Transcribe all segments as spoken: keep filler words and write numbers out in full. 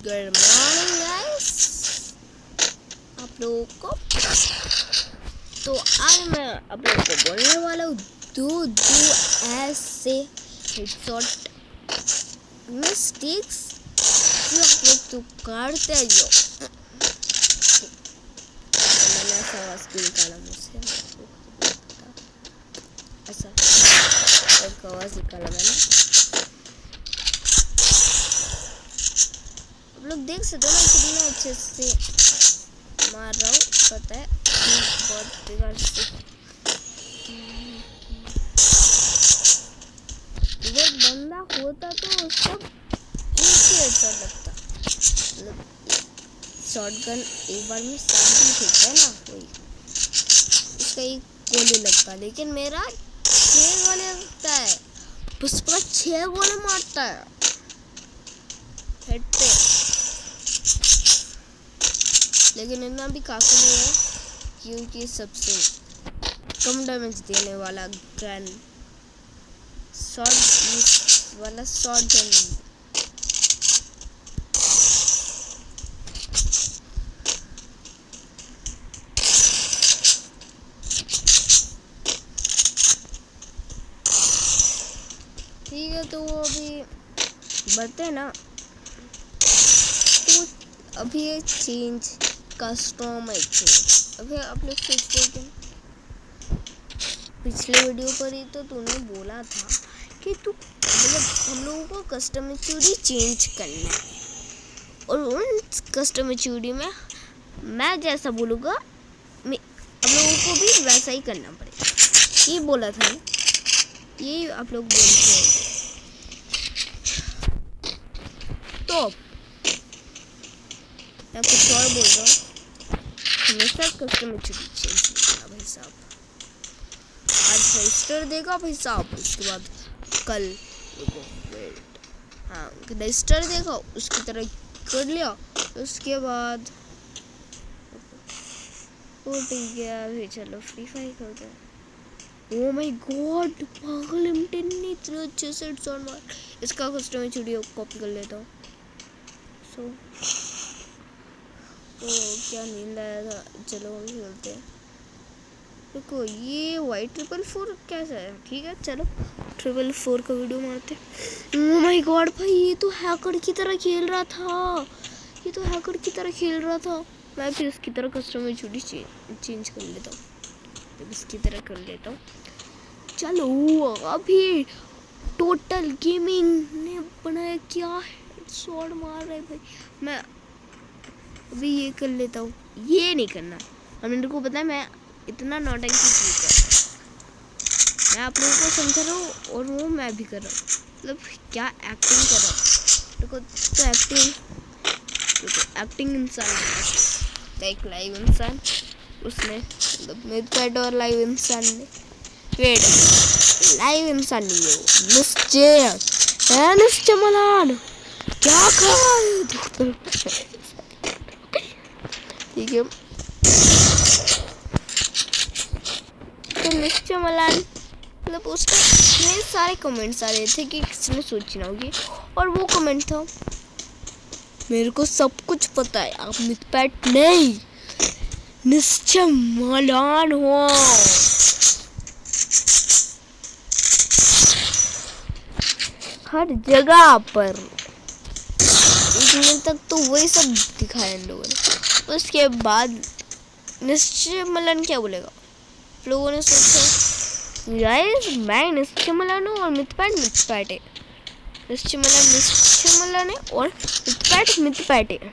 Good morning guys आप लोगों को। तो आज मैं आप लोगों को बोलने वाला हूँ दो दो ऐसे हेडशॉट मिस्टेक्स जो आप लोग तो करते हैं। जो मैंने ऐसा आवाज क्यों निकाला मुझसे, ऐसा एक आवाज निकाला मैंने। आप लोग देख सकते हो मैं कितना अच्छे से मार रहा हूँ, पता है बहुत बिगाड़ से। अगर बंदा होता तो उसको एक ही हेडशॉट लगता, मतलब शॉटगन एक बार में सात ही फेंकता है ना, वही उसका एक गोली लगता, लेकिन मेरा छह गोले लगता है, बस पूरा छह गोले मारता है हेड पे। लेकिन इतना भी काफी नहीं है क्योंकि सबसे कम डैमेज देने वाला गन शॉट वाला शॉट गन। ठीक है, तो वो अभी बढ़ते हैं ना, तो अभी ये चेंज कस्टम है चेंज। अभी आप लोग सोच रहे कि पिछले वीडियो पर ही तो तूने बोला था कि तू मतलब हम लोगों को कस्टम चूड़ी चेंज करना है, और उन कस्टम चूड़ी में मैं जैसा बोलूँगा हम लोगों को भी वैसा ही करना पड़ेगा। ये बोला था ना, ये आप लोग बोलते हैं। तो मैं कुछ और बोल रहा हूँ, हमेशा कस्टम चूड़ी चेंज करना भाई साहब। आज रजिस्टर देगा भाई साहब, उसके बाद कल देखो वेट हाँ रजिस्टर देगा, उसकी तरह कर लिया, उसके बाद वो ठीक है। अभी चलो फ्री फायर करते हैं। ओ माय गॉड पागल एमटेन ने इतने अच्छे से हेडशॉट मार। इसका कस्टम चूड़ी कॉपी कर लेता हूँ। सो तो क्या नींद आया था, चलो हम खेलते हैं। देखो ये वाइट ट्रिपल फोर कैसा है, ठीक है चलो ट्रिपल फोर का वीडियो मारते। ओह माय गॉड भाई ये तो हैकर की तरह खेल रहा था, ये तो हैकर की तरह खेल रहा था। मैं फिर इसकी तरह कस्टम चूड़ी चेंज कर लेता हूँ, इसकी तरह कर लेता हूँ। चलो अभी टोटल गेमिंग ने बनाया क्या हेडशॉट मार रहे भाई। मैं अभी ये कर लेता हूँ, ये नहीं करना। और मेरे को पता है मैं इतना नौटंकी क्यों कर रहा हूँ, मैं आप लोगों को समझा रहा हूँ और वो मैं भी कर रहा हूँ, मतलब क्या एक्टिंग कर रहा हूँ। देखो तो एक्टिंग देखो एक्टिंग इंसान एक लाइव इंसान उसने मतलब मिड और लाइव इंसान ने वेट लाइव इंसान नहीं है वो निश्चय है निश्चय मलान क्या कर ठीक है। तो निश्चय मलान मतलब उसका इतने सारे कमेंट्स आ रहे थे कि किसी ने सोची ना होगी, और वो कमेंट था मेरे को सब कुछ पता है, आप मिथपैट नहीं निश्चय मलान हो। हर जगह पर एक मिनट तक तो वही सब दिखाया इन लोगों ने। उसके बाद निश्चय मलान क्या बोलेगा, लोगों ने सोचा गाइस मैं निश्चय मलान हूँ और मिथपैट मिथपैट है, निश्चय मलान निश्चय मलान है और मिथपैट मिथपैट है।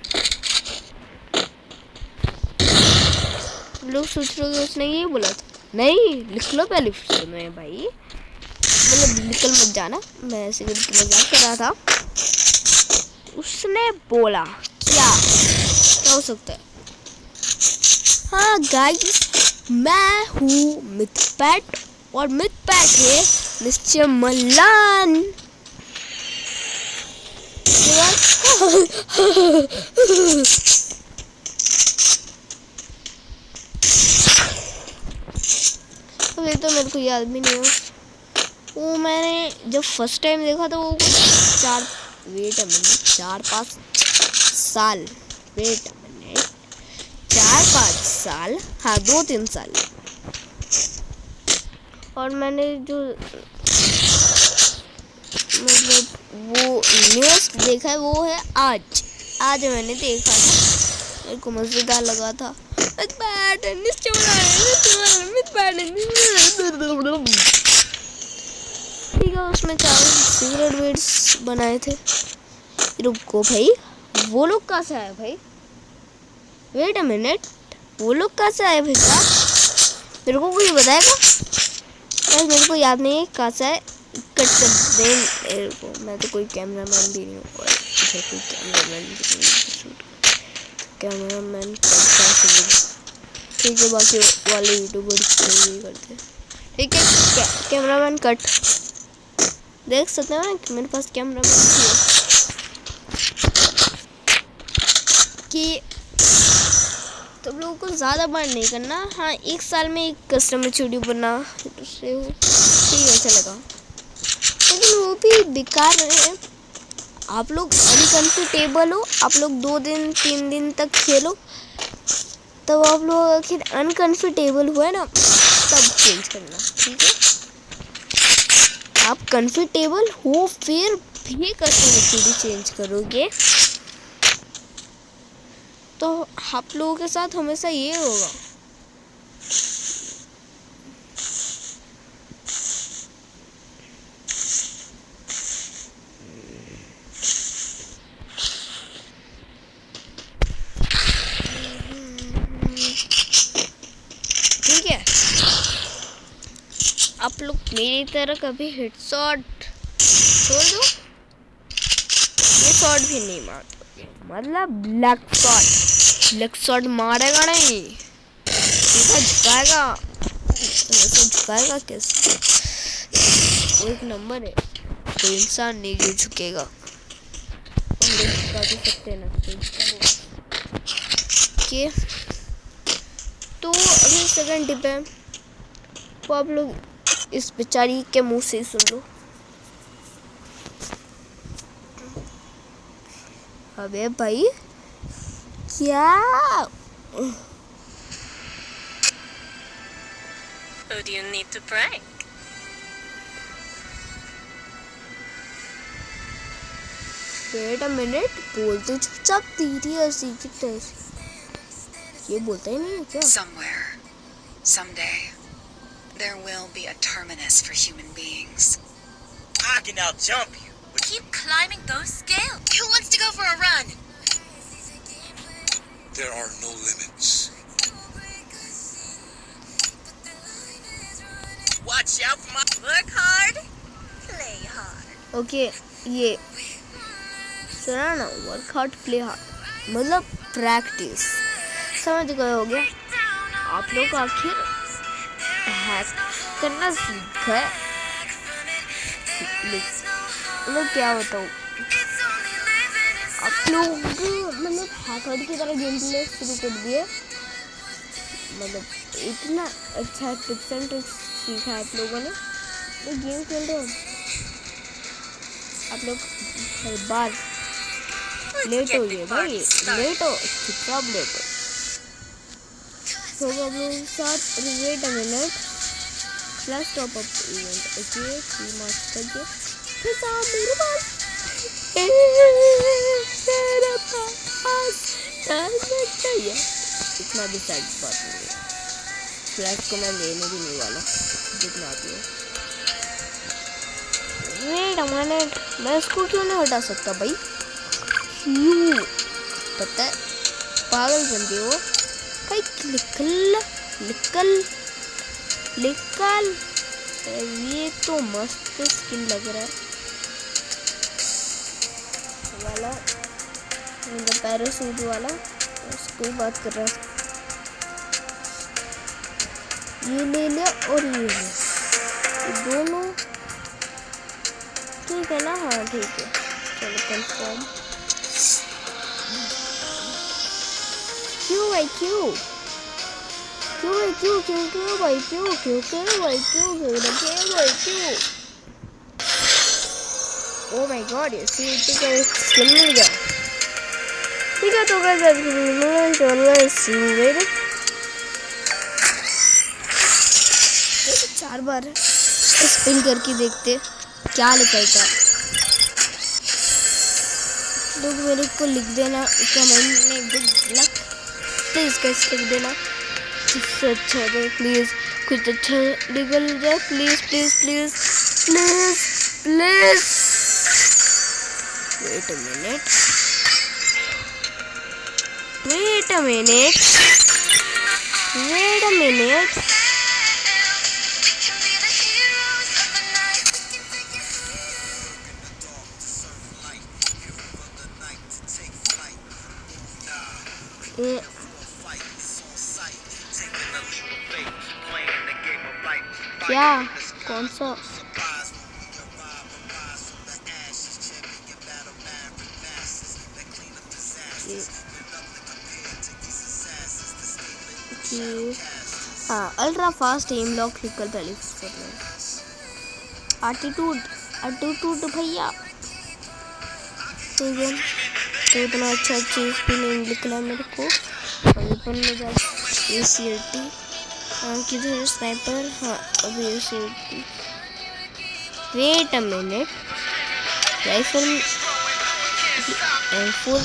लोग सोच रहे हो उसने ये बोला था, नहीं लिख लो पहले फिर से मैं भाई मतलब निकल मत जाना, मैं ऐसे करके मजाक कर रहा था। उसने बोला क्या क्या हो सकता है। हाँ गाइस मैं हूँ मिथपैट और मिथपैट है निश्चय मलान। अभी तो मेरे को याद भी नहीं है, वो मैंने जब फर्स्ट टाइम देखा था वो चार वेट है मैंने चार पाँच साल, वेट अ मिनट, चार पाँच साल, हाँ दो तीन साल। और मैंने जो मतलब वो न्यूज़ देखा है वो है आज आज मैंने देखा था, मेरे को मज़ेदार लगा था। ठीक है, उसमें चार सिगरेट वेट्स बनाए थे। रुको भाई, वो लोग कहाँ से आए भाई? वेट अ मिनट, वो लोग कहाँ से आए भाई साहब? मेरे को कोई बताएगा? यार मेरे को याद नहीं है कहाँ से आए। कट कर दे मेरे को, मैं तो कोई कैमरामैन भी नहीं हूँ और इधर कोई कैमरामैन भी नहीं है। कैमरामैन ठीक है, बाकी वाले यूट्यूबर्स नहीं करते। ठीक है, कै, कैमरामैन कट। देख सकते हो ना कि मेरे पास कैमरामैन भी है कि तुम लोगों को ज़्यादा बार नहीं करना। हाँ, एक साल में एक कस्टमर वीडियो बना दूसरे हो, ठीक है चलेगा, लेकिन वो भी बेकार है। आप लोग अनकंफर्टेबल हो, आप लोग दो दिन तीन दिन तक खेलो, तब आप लोग आखिर अनकंफर्टेबल हुए ना तब चेंज करना, ठीक है? आप कंफर्टेबल हो फिर भी कस्टमर वीडियो चेंज करोगे तो आप लोगों के साथ हमेशा ये होगा। ठीक है, आप लोग मेरी तरह कभी हिट शॉट छोड़ दो, ये शॉट भी नहीं मारते, मतलब ब्लैक शॉट ब्लैक शॉट मारेगा नहीं, सीधा झुकाएगा। वैसे झुकाएगा कैसे? एक नंबर है, कोई इंसान नहीं जो झुकेगा। हम लोग झुका भी सकते हैं ना कि तो अभी सेकंड टिप है, तो आप लोग इस बेचारी के मुंह से सुन लो। अबे भाई क्या? Who do you need to prank? Wait a minute, बोलते चुपचाप दीदी ऐसी की तैसी, ये बोलता ही नहीं है क्या? Somewhere, someday, there will be a terminus for human beings. I can out-jump you. Keep climbing those scales. Who wants to go for a run? There are no limits. Watch out for my... Work hard, play hard. Okay, ये सुना ना, work hard play hard मतलब practice, समझ गए हो गया? आप लोग आखिर हैक करना सीख गए, मतलब क्या बताऊँ, आप लोग मतलब हैकर की तरह गेम प्ले शुरू कर दिए। मतलब इतना अच्छा टिप्स एंड ट्रिक्स सीखा है आप लोगों ने, तो गेम खेल रहे हो आप लोग। हर बार लेट हो गए भाई, लेट हो चुपचाप लेट हो। तो आप लोगों के साथ wait a minute, flash top up event okay three March तक के फिर साहब मेरे पास मेरे पास चाहिए, इतना भी सैड बात नहीं है। फ्लैश को मैं लेने भी नहीं वाला जितना आती है। वेट अ मिनट, मैं इसको क्यों नहीं हटा सकता भाई? क्यों पता है, पागल बंदे हो भाई। निकल निकल निकल, ये तो मस्त स्किन लग रहा है वाला, मतलब पैराशूट वाला, उसकी बात कर रहा है। ये ले लिया और ये ले, ये दोनों ठीक है ना? हाँ ठीक है, चलो कंफर्म। क्यों भाई क्यों क्यों भाई क्यों क्यों क्यों भाई क्यों क्यों क्यों भाई क्यों क्यों क्यों भाई क्यों? ओह माय गॉड, ये सीट का स्किन मिल गया। ठीक है तो गाइस चार बार स्पिन करके देखते क्या निकलता है। लोग मेरे को लिख देना कमेंट में गुड लक प्लीज गाइस लिख देना जिससे अच्छा है प्लीज कुछ अच्छा निकल जाए please please please please please. Wait a minute wait a minute wait a minute क्या कौन सा हाँ अल्ट्रा फास्ट एम लॉक निकल पहले एटीट्यूड एटीट्यूड भैया ठीक है तो इतना अच्छा चीज़ भी नहीं निकला मेरे को। वेपन में जा ए सी आर टी किधर स्नाइपर हाँ अभी A C R T wait a minute rifle M four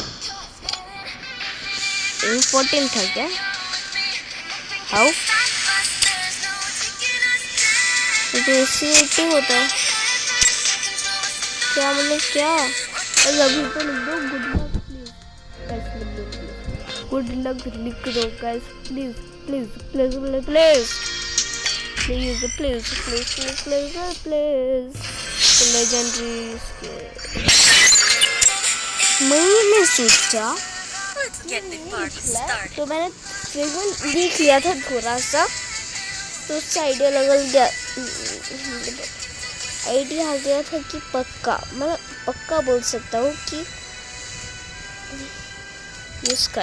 M fourteen था क्या हाउ तो ए सी आर टी होता है क्या मतलब क्या अभी तो लिख दो good luck please good luck लिख दो guys please please please please please please please please please please legendary मैंने सोचा तो मैंने फ्रेगमेंट देख लिया था थोड़ा सा तो उससे आइडिया लग गया आइडिया आ गया था कि पक्का मतलब पक्का बोल सकता हूँ कि इसका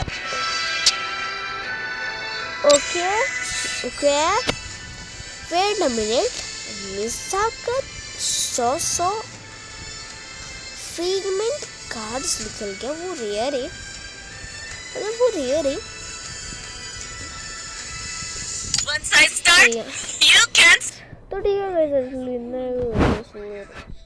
okay okay wait a minute मिसाकर सौ सौ फ्रेगमेंट कार्ड्स निकल गया वो रेयर है मतलब वो रेयर है Once I start, you can't. तो ठीक है गाइस